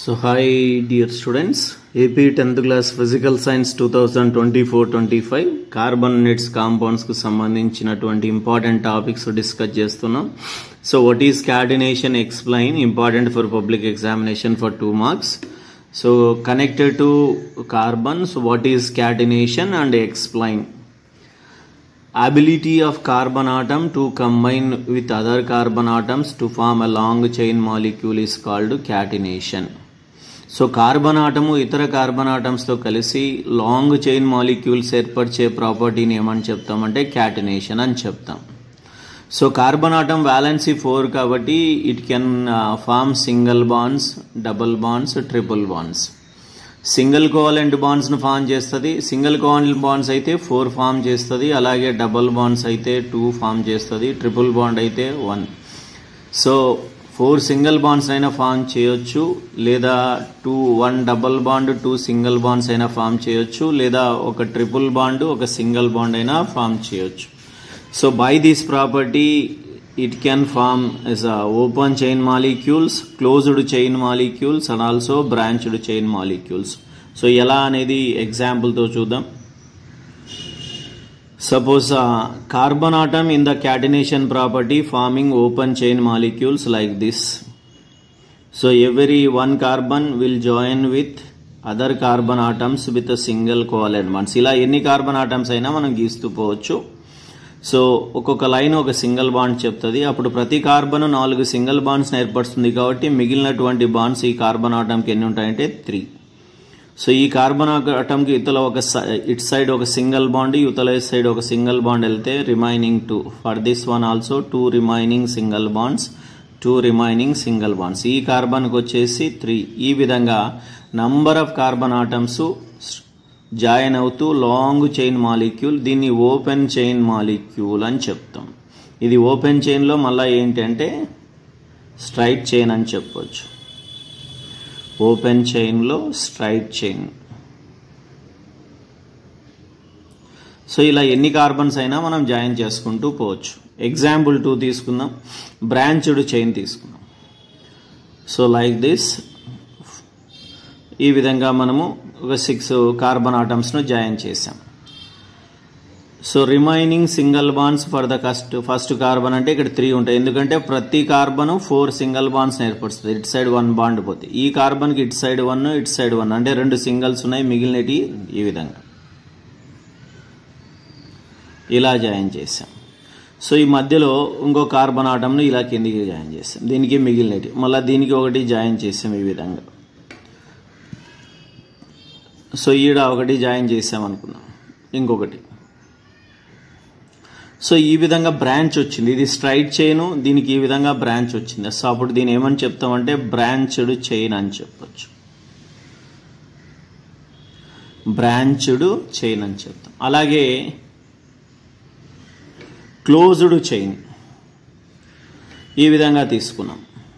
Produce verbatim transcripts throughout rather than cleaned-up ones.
So hi dear students, A P tenth class Physical Science twenty twenty-four twenty-five carbon and its compounds కు సంబంధించినటువంటి important topics discuss చేస్తున్నాం. So what is catenation, explain, important for public examination for two marks. So connected to carbon, so what is catenation and explain. Ability of carbon atom to combine with other carbon atoms to form a long chain molecule is called catenation. So carbon atom ఇతర carbon ఆటమ్స్తో కలిసి long chain molecules ఏర్పరిచే ప్రాపర్టీని ఏమని చెప్తామంటే catenation అని చెప్తాం. So carbon atom valency four కాబట్టి it can form single bonds, double bonds, triple bonds. Single covalent బాండ్స్ను ఫామ్ చేస్తుంది. సింగిల్ కోవలెంట్ బాండ్స్ అయితే ఫోర్ ఫామ్ చేస్తుంది. అలాగే డబుల్ బాండ్స్ అయితే టూ ఫామ్ చేస్తుంది. ట్రిపుల్ బాండ్ అయితే one. So four single bonds అయినా ఫామ్ చేయొచ్చు, లేదా two one double bond two single bonds అయినా ఫామ్ చేయొచ్చు, లేదా ఒక ట్రిపుల్ బాండ్ ఒక సింగిల్ బాండ్ అయినా ఫామ్ చేయొచ్చు. So by this property it can form as open chain molecules, closed chain molecules and also branched chain molecules. So ఎలా అనేది ఎగ్జాంపుల్తో చూద్దాం. Suppose a uh, carbon atom in the catenation property forming open chain molecules like this. So every one carbon will join with other carbon atoms with a single covalent bonds. ఇలా ఎన్ని carbon atoms అయినా మనం గీస్తూ పోవచ్చు. So ఒక్కొక్క line ఒక single bond చెప్తుంది. అప్పుడు ప్రతి కార్బన్ నాలుగు సింగిల్ బాండ్స్ ఏర్పడుతుంది కాబట్టి మిగిలినటువంటి బాండ్స్ ఈ కార్బన్ ఆటంకి ఎన్ని ఉంటాయంటే త్రీ. సో ఈ కార్బన్ ఆటంకి ఇతల ఒక ఇట్ సైడ్ ఒక సింగిల్ బాండ్, యువతల సైడ్ ఒక సింగిల్ బాండ్ వెళ్తే remaining two. For this one also two remaining single bonds, two remaining single bonds. ఈ కార్బన్కి వచ్చేసి త్రీ. ఈ విధంగా number of carbon atoms join అవుతూ లాంగ్ చైన్ మాలిక్యూల్, దీన్ని ఓపెన్ చైన్ మాలిక్యూల్ అని చెప్తాం. ఇది ఓపెన్ చైన్లో మళ్ళీ ఏంటంటే స్ట్రైట్ చైన్ అని చెప్పవచ్చు. ఓపెన్ చైన్లో స్ట్రైట్ చైన్. సో ఇలా ఎన్ని కార్బన్స్ అయినా మనం జాయిన్ చేసుకుంటూ పోవచ్చు. ఎగ్జాంపుల్ టూ తీసుకుందాం. బ్రాంచ్డ్ చైన్ తీసుకుందాం. సో లైక్ దిస్, ఈ విధంగా మనము ఒక సిక్స్ కార్బన్ ఆటమ్స్ను జాయిన్ చేసాం. So remaining single bonds for the first first carbon అంటే ఇక్కడ త్రీ ఉంటాయి, ఎందుకంటే ప్రతి కార్బన్ ఫోర్ సింగిల్ బాండ్స్ ఏర్పడుతుంది. ఇటు సైడ్ వన్ బాండ్ పోతే ఈ కార్బన్కి ఇటు సైడ్ వన్, ఇటు సైడ్ వన్, అంటే రెండు సింగిల్స్ ఉన్నాయి, మిగిలినవి ఈ విధంగా ఇలా జాయిన్ చేసాం. సో ఈ మధ్యలో ఇంకో కార్బన్ ఆటంను ఇలా కిందికి జాయిన్ చేసాం, దీనికి మిగిలినవి మళ్ళీ దీనికి ఒకటి జాయిన్ చేసాం ఈ విధంగా. సో ఈడ ఒకటి జాయిన్ చేసాం అనుకున్నాం, ఇంకొకటి. సో ఈ విధంగా బ్రాంచ్ వచ్చింది. ఇది స్ట్రైట్ చైన్, దీనికి ఈ విధంగా బ్రాంచ్ వచ్చింది. సో అప్పుడు దీని ఏమని చెప్తామంటే బ్రాంచ్డ్ చైన్ అని చెప్పొచ్చు. బ్రాంచ్డ్ చైన్ అని చెప్తాం. అలాగే క్లోజ్డ్ చైన్ ఈ విధంగా తీసుకున్నాం.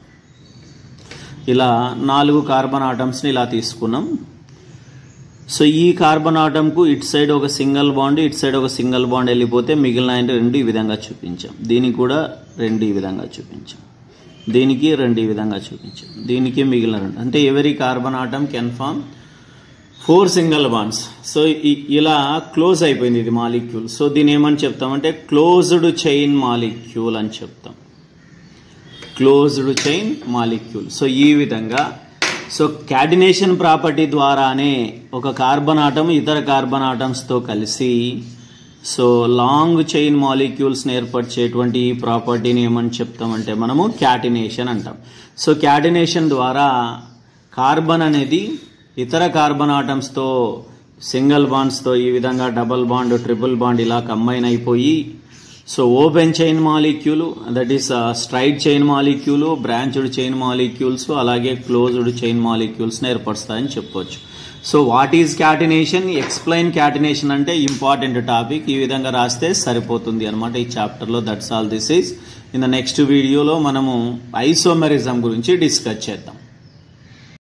ఇలా నాలుగు కార్బన్ ఆటమ్స్ని ఇలా తీసుకున్నాం. సో ఈ కార్బన్ ఆటంకు ఇటు సైడ్ ఒక సింగిల్ బాండ్, ఇటు సైడ్ ఒక సింగిల్ బాండ్ వెళ్ళిపోతే మిగిలిన రెండు ఈ విధంగా చూపించాం. దీనికి కూడా రెండు ఈ విధంగా చూపించాం, దీనికి రెండు ఈ విధంగా చూపించాం, దీనికి మిగిలిన రెండు. అంటే every carbon atom can form four single bonds. So ఇలా క్లోజ్ అయిపోయింది ఇది మాలిక్యూల్. సో దీని ఏమని చెప్తామంటే క్లోజ్డ్ చైన్ మాలిక్యూల్ అని చెప్తాం. Closed chain molecule. సో ఈ విధంగా సో క్యాటినేషన్ ప్రాపర్టీ ద్వారానే ఒక కార్బన్ ఆటమ్ ఇతర కార్బన్ ఆటమ్స్తో కలిసి సో లాంగ్ చైన్ మాలిక్యూల్స్ని ఏర్పరిచేటువంటి ఈ ప్రాపర్టీని ఏమని చెప్తామంటే మనము క్యాటినేషన్ అంటాం. సో క్యాటినేషన్ ద్వారా కార్బన్ అనేది ఇతర కార్బన్ ఆటమ్స్తో సింగిల్ బాండ్స్తో ఈ విధంగా డబుల్ బాండ్, ట్రిపుల్ బాండ్ ఇలా కంబైన్ అయిపోయి so open chain molecule, that is straight chain molecule, branched chain molecules, అలాగే క్లోజ్డ్ చైన్ మాలిక్యూల్స్ని ఏర్పరుస్తాయని చెప్పవచ్చు. So what is catenation, explain catenation అంటే ఇంపార్టెంట్ టాపిక్. ఈ విధంగా రాస్తే సరిపోతుంది అనమాట ఈ చాప్టర్లో. That's all this is. In the next వీడియోలో మనము ఐసోమెరిజం గురించి డిస్కస్ చేద్దాం.